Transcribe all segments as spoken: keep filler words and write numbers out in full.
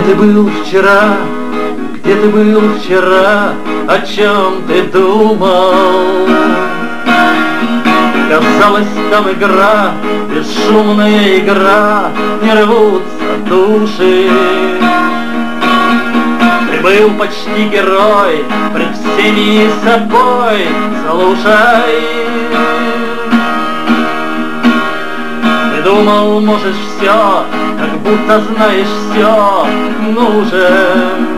ты был вчера? Где ты был вчера? О чем ты думал? Казалось, там игра, бесшумная игра, не рвутся души. Ты был почти герой, пред всеми собой, слушай. Ты думал, можешь все, как будто знаешь все, ну же.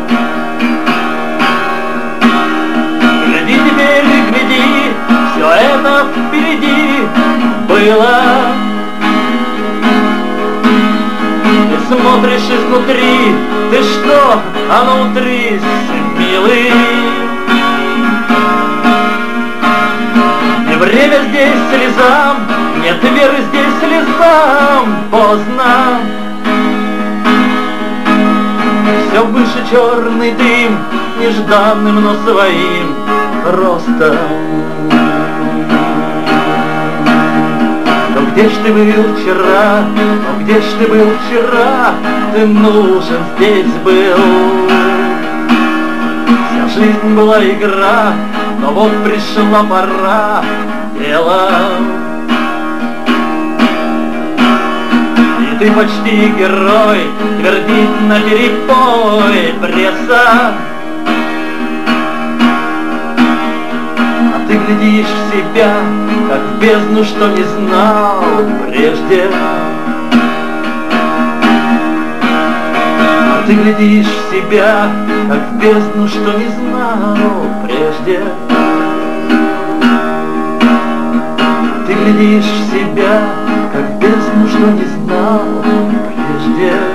Гляди теперь, гляди, все это впереди было. Ты смотришь изнутри, ты что, а внутри, милый? Не время здесь слезам, нет веры здесь слезам, поздно. Все выше черный дым, нежданным, но своим ростом. Но где ж ты был вчера, но где ж ты был вчера, ты нужен здесь был. Вся жизнь была игра, но вот пришла пора дела. И ты почти герой, твердит наперебой пресса. А ты глядишь в себя, как в бездну, что не знал прежде. А ты глядишь в себя, как в бездну, что не знал прежде. Ты глядишь в себя, как в бездну, что не знал прежде.